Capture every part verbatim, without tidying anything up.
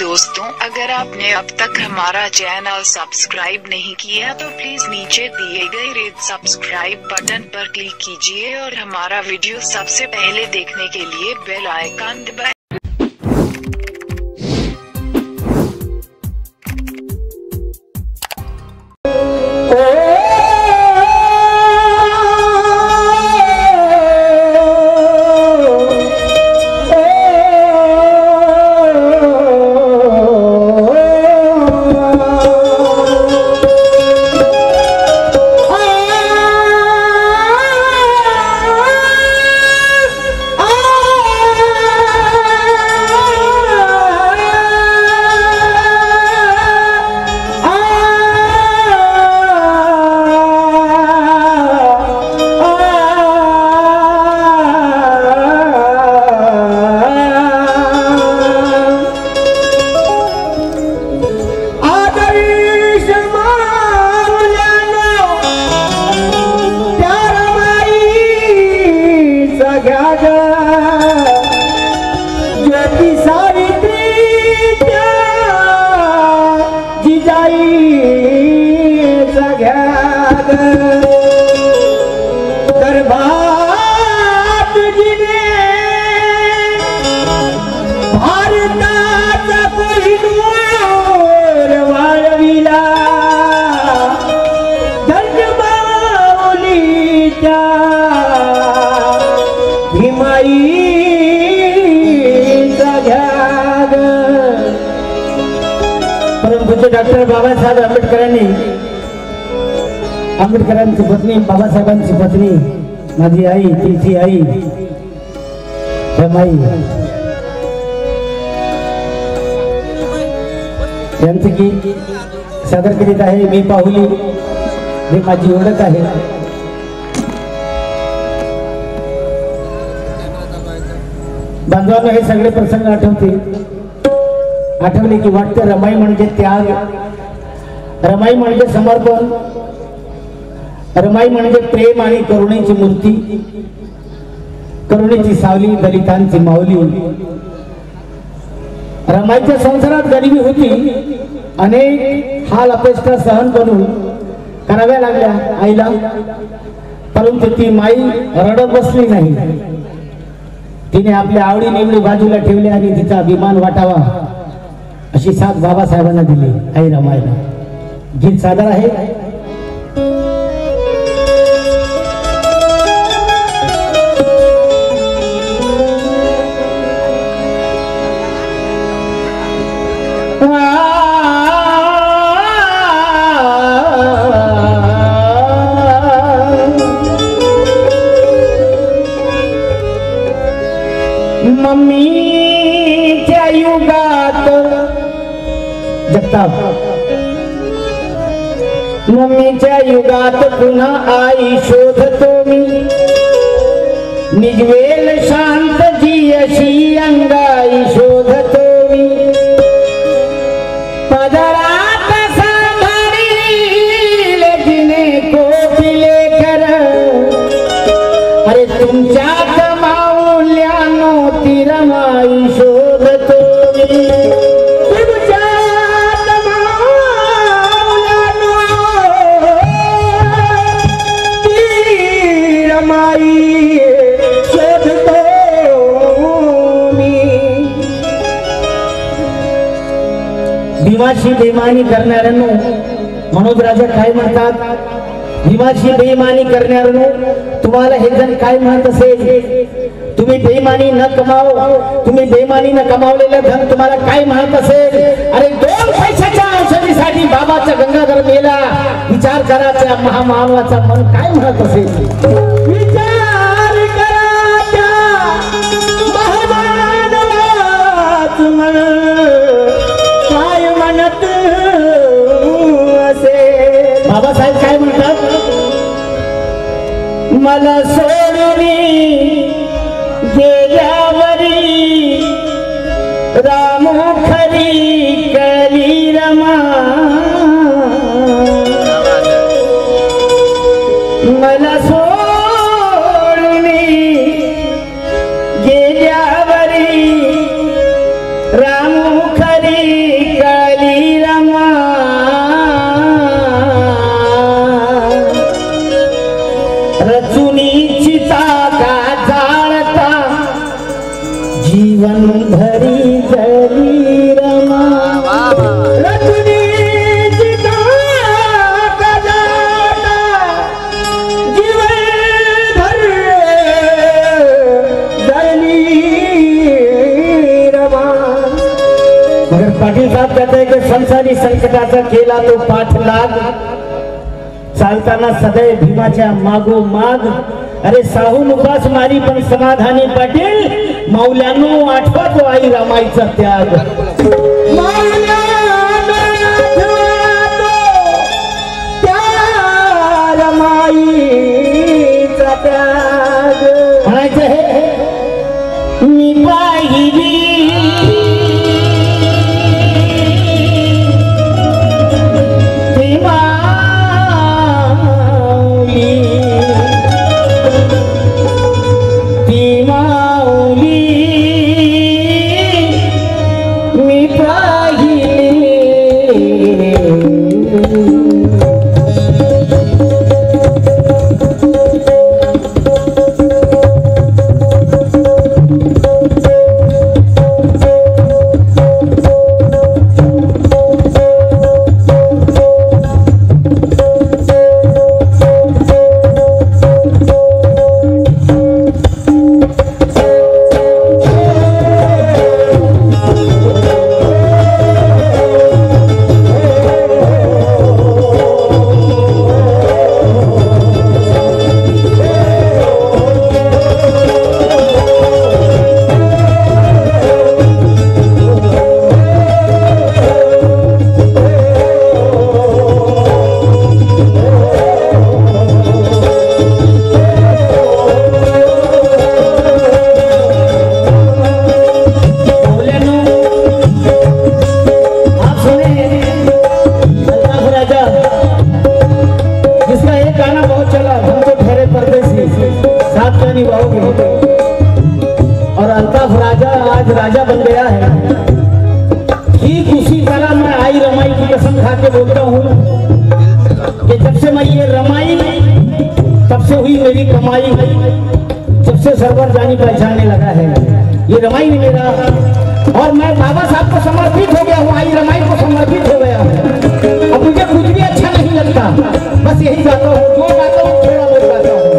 दोस्तों, अगर आपने अब तक हमारा चैनल सब्सक्राइब नहीं किया तो प्लीज नीचे दिए गए रेड सब्सक्राइब बटन पर क्लिक कीजिए और हमारा वीडियो सबसे पहले देखने के लिए बेल आइकन दबाएं। डॉक्टर बाबासाहेब आंबेडकरांनी आंबेडकरांची पत्नी बाबासाहेबांची पत्नी माझी आई तिची आई रमाई यांचं गीत सादर करीत आहे मी पाहुली ही माझी ओळख आहे। बांधवांना हे सगळे प्रसंग आठवते आठवले की वाटतं रमाई म्हणजे त्याग, रमाई म्हणजे समर्पण, रमाई म्हणजे प्रेम आणि करुणेची मूर्ती, करुणेची सावली, दलितांची माऊली। रमाईच्या संसारात गरिबी होती, अनेक हाल अपेष्टा सहन करून कराव्या लागल्या आईला, परंतु ती माई रडत बसली नाही। तिने आपल्या आवडी निवडी बाजूला ठेवले आणि तिचा अभिमान वाटावा अशी साथ बाबासाहेबांना दिली आई रमाईला। गीत सादर आहे मम्मीच्या युगात जगताप मम्मीच्या युगात पुन्हा आई शोधतो मी, निजवेल शांत जी अशी अंगाई शोधतो मी, पदरात सांभाळील जिने कोपिले कर, अरे तुमच्यात माऊल्यानो ती रमाई शोधतो मी, भीमाशी बेईमानी करणाऱ्यांनो मनोज राजा काय म्हणतात, भीमाशी बेईमानी करणाऱ्यांनो तुम्हाला हे जण काय म्हणत असेल, तुम्ही बेईमानी न कमाव, तुम्ही बेईमानी न कमावलेलं धन तुम्हाला काय म्हणत असेल, अरे दोन पैशाच्या औषधीसाठी बाबाचा गंगाधर मेला, विचार करा त्या महामानवाचा मन काय म्हणत असेल, विचार करा त्या महामानवाचं मन बाबासाहेब काय म्हणतात, मला सोडून गेल्यावरी रामो खरी कली रमा, मला सोडून गेल्यावरी रामो खरी रचुनी चिता का जाळता जीवन भरी जली रमा रचुनी चिता का जाळता जीवन भर जली रमा। मगर पाटील साहब कहते हैं कि संसारी संकटाचा केला तो पाठलाग चालताना सदैव भीमाच्या मागो माग। अरे साहून उपास मारी पण समाधानी पाटील मौल्यानो आठवा तो आई रमाईचा त्याग रमाईचा त्याग म्हणायचं हे मी पाहिली और अल्ताफ राजा आज राजा बन गया है। ठीक उसी तरह मैं आई रमाई की कसम खा के बोलता हूँ कि जब से मैं ये रमाई तब से हुई मेरी कमाई, जब से सरवर जानी पहचानने लगा है ये रमाई ने मेरा, और मैं बाबा साहब को समर्पित हो गया हूँ, आई रमाई को समर्पित हो गया हूँ। अब मुझे कुछ भी अच्छा नहीं लगता, बस यही चाहता हूँ, जो चाहता हूँ थोड़ा बहुत चाहता हूँ।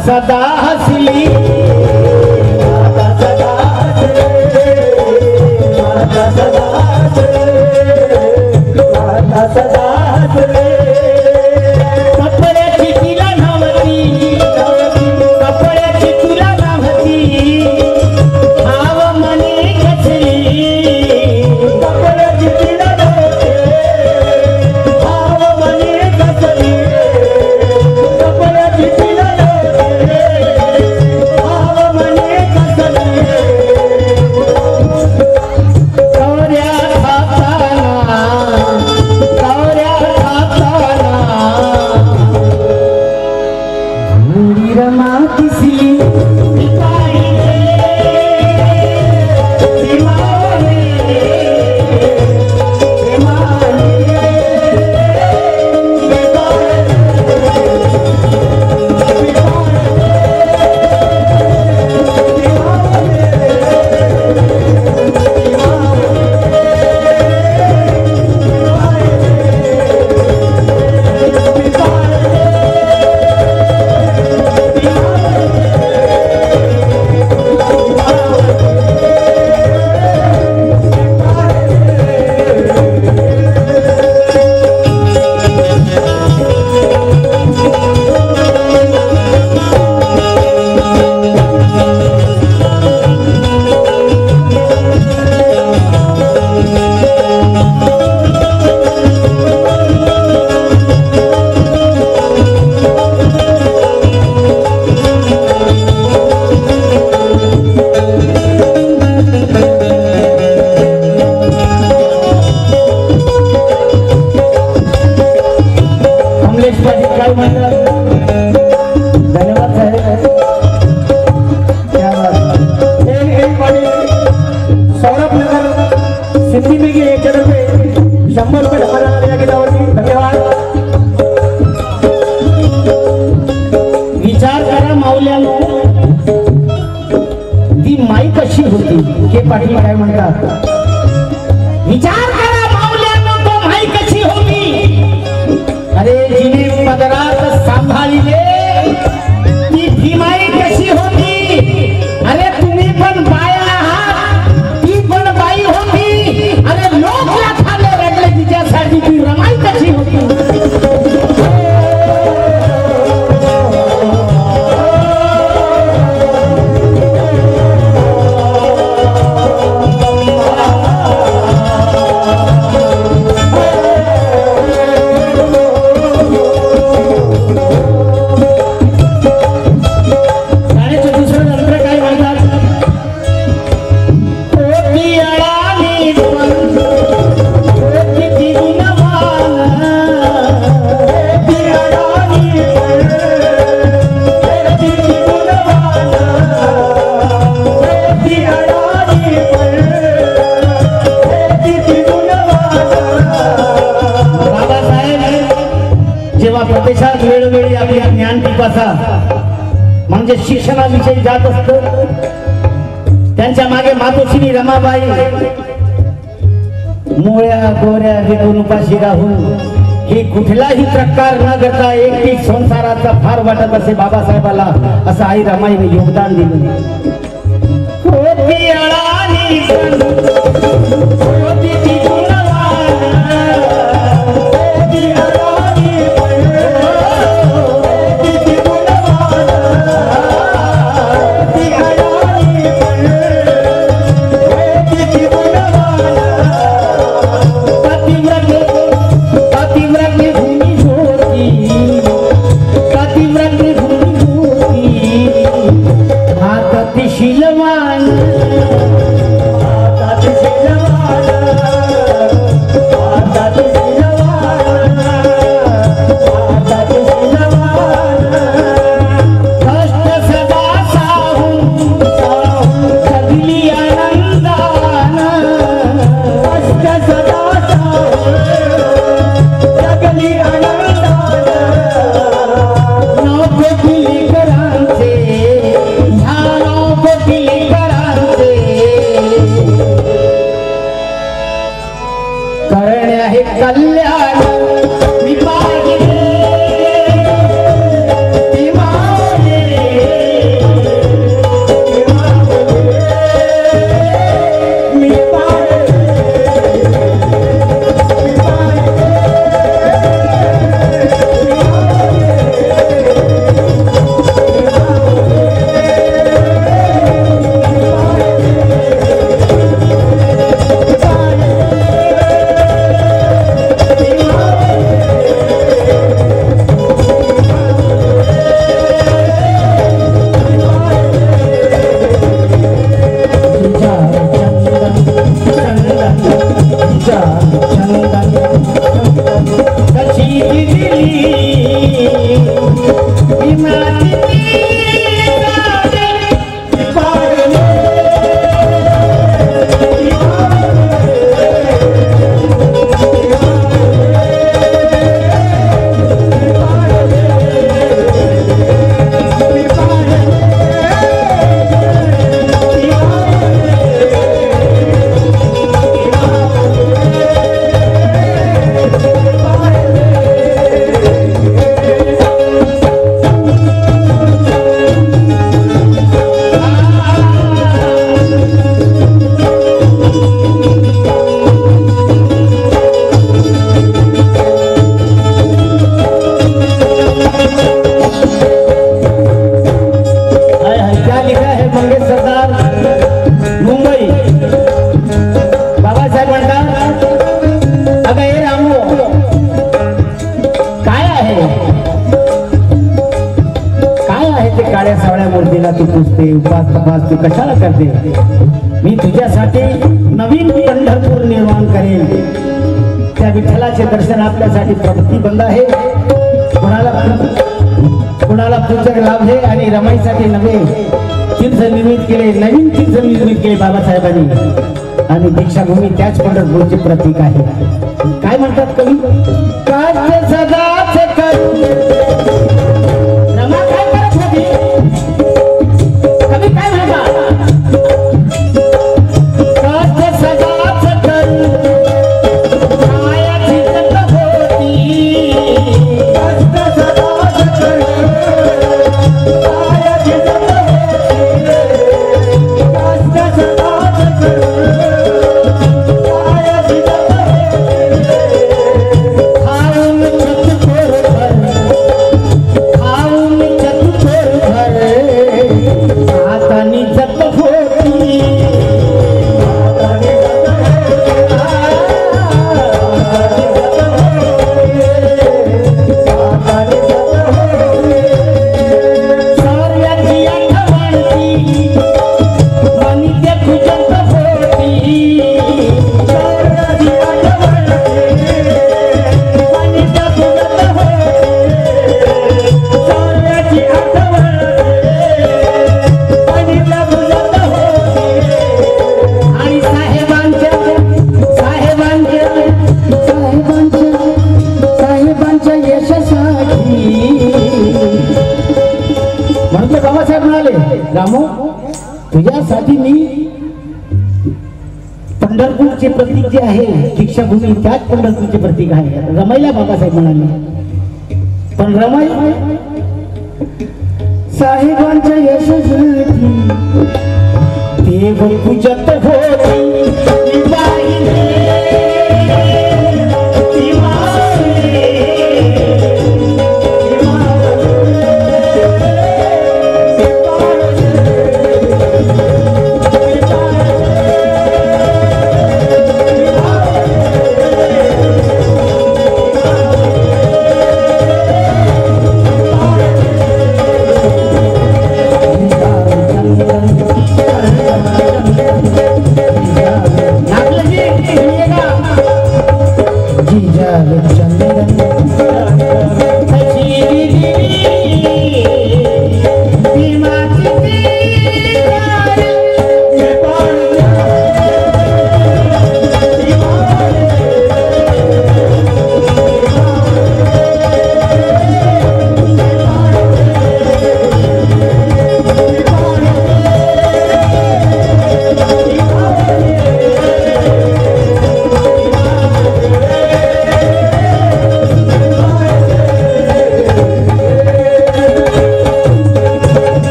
सदा हसली माता सदा हसले माता सदा हसले माता सदा हसले कपड्याची तिला नावती कपड्याची तुला नावती भाव मने खचली कपड्याची तिला नावती भाव मने खचली कपड्याची तिला धन्यवाद साहेब सौरभ नगर सिंधी में की एक जगह पे शंभर रुपये हमारा गीतावरती धन्यवाद विचार करा माऊल्यानो ती माई कशी होती हे पाटील काय म्हणतात विचार करा माऊल्यानो तो माई कशी होती अरे जिने पदरात सांभाळले ती भीमाई कशी होती अरे तुम्ही पण बाया आहात ती पण बाई होती अरे लोक लाखाले रडले तिच्यासाठी ती रमाई कशी होती प्रदेशात वेळोवेळी आपल्या ज्ञान पिपासा म्हणजे शिक्षणाविषयी जात असतो त्यांच्या मागे मातोश्री रमाबाई मोळ्या गोऱ्या विकून उपाशी राहून ही कुठलाही प्रकार न करता एकटी संसाराचा फार वाटत असे बाबासाहेबाला असं आई रमाईने योगदान दिलं कल्याण उपास तपास तू कशाला करते? मी तुझ्यासाठी नवीन पंढरपूर निर्माण करेन. त्या विठ्ठलाचे दर्शन आपल्यासाठी प्रवृत्ती बंद आहे. कोणाला कोणाला पुस्तक लाभ आहे आणि रमाईसाठी नवे तीर्थ निर्मित केले, नवीन तीर्थ निर्मित केले बाबासाहेबांनी आणि दीक्षाभूमी त्याच पंढरपूरचे प्रतीक आहे. काय म्हणतात कवी? कार्य सदाच करू रमा काय करत होती? कवी काय म्हणतात? कार्य सदाच करू कायाची जत होती. कार्य सदाच करू कायाची जत होती. कार्य सदाच करू रामू, तुझ्यासाठी मी पंढरपूरचे प्रतीक जे आहे दीक्षाभूमी त्याच पंढरपूरचे प्रतीक आहे. रमाईला बाबासाहेब म्हणाले, पण रमाई साहेबांच्या यशासाठी देव पूजत होती.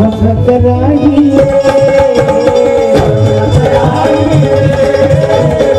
स्वप्न कराइए